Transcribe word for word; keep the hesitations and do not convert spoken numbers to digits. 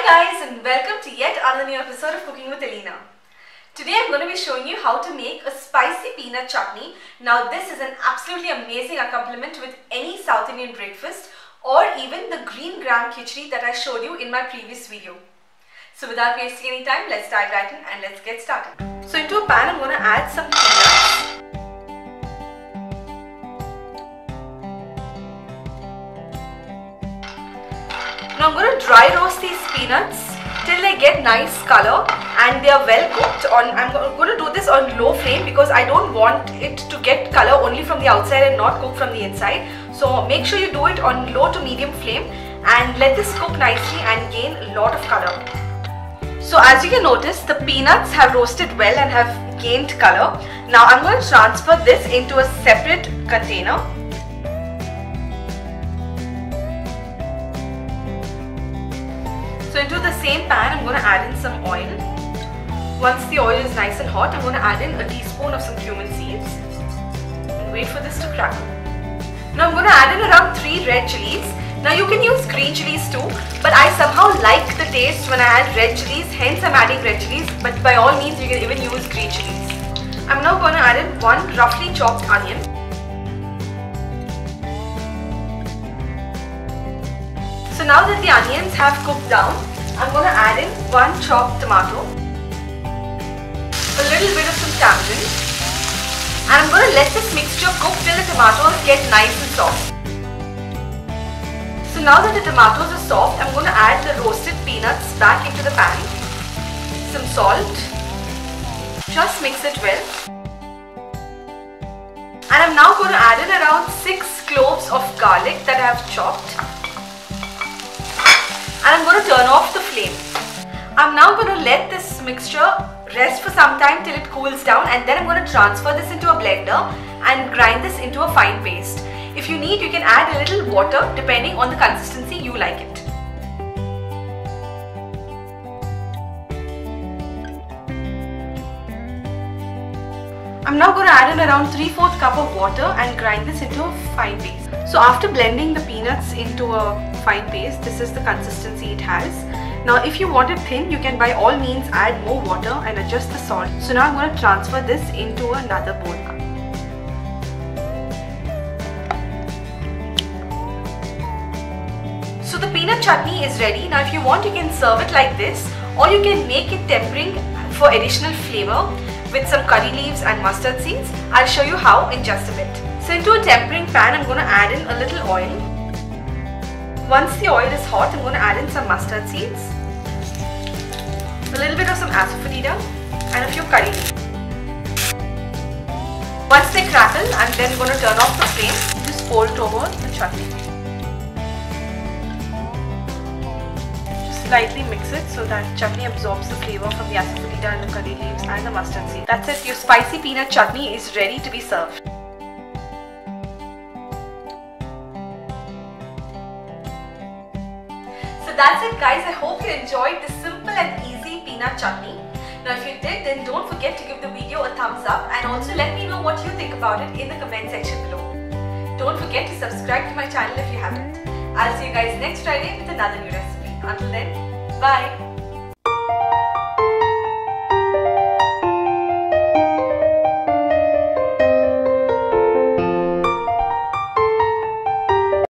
guys, and welcome to yet another new episode of Cooking with Aleena. Today I'm going to be showing you how to make a spicy peanut chutney. Now this is an absolutely amazing accompaniment with any South Indian breakfast or even the green gram khichdi that I showed you in my previous video. So without wasting any time, let's dive right in and let's get started. So into a pan I'm going to add some peanuts. Now I'm going to dry roast these peanuts till they get nice color and they are well cooked. On, I'm going to do this on low flame because I don't want it to get color only from the outside and not cook from the inside. So make sure you do it on low to medium flame and let this cook nicely and gain a lot of color. So as you can notice, the peanuts have roasted well and have gained color. Now I'm going to transfer this into a separate container. So into the same pan, I'm going to add in some oil. Once the oil is nice and hot, I'm going to add in a teaspoon of some cumin seeds and wait for this to crackle. Now I'm going to add in around three red chilies. Now you can use green chilies too, but I somehow like the taste when I add red chilies, hence I'm adding red chilies, but by all means you can even use green chilies. I'm now going to add in one roughly chopped onion. So now that the onions have cooked down, I'm going to add in one chopped tomato, a little bit of some tamarind, and I'm going to let this mixture cook till the tomatoes get nice and soft. So now that the tomatoes are soft, I'm going to add the roasted peanuts back into the pan, some salt, just mix it well, and I'm now going to add in around six cloves of garlic that I have chopped. And I'm going to turn off the flame. I'm now going to let this mixture rest for some time till it cools down, and then I'm going to transfer this into a blender and grind this into a fine paste. If you need, you can add a little water depending on the consistency you like it. I'm now going to add in around three fourths cup of water and grind this into a fine paste. So after blending the peanuts into a fine paste, this is the consistency it has. Now if you want it thin, you can by all means add more water and adjust the salt. So now I'm going to transfer this into another bowl. So the peanut chutney is ready. Now if you want, you can serve it like this, or you can make it tempering for additional flavor with some curry leaves and mustard seeds. I'll show you how in just a bit. So into a tempering pan, I'm going to add in a little oil. Once the oil is hot, I'm going to add in some mustard seeds, a little bit of some asafoetida and a few curry leaves. Once they crackle, I'm then going to turn off the flame. Just pour it over the chutney. Slightly mix it so that chutney absorbs the flavor from the asafoetida and the curry leaves and the mustard seed. That's it, your spicy peanut chutney is ready to be served. So that's it guys, I hope you enjoyed this simple and easy peanut chutney. Now if you did, then don't forget to give the video a thumbs up and also let me know what you think about it in the comment section below. Don't forget to subscribe to my channel if you haven't. I'll see you guys next Friday with another new recipe. Until then, bye!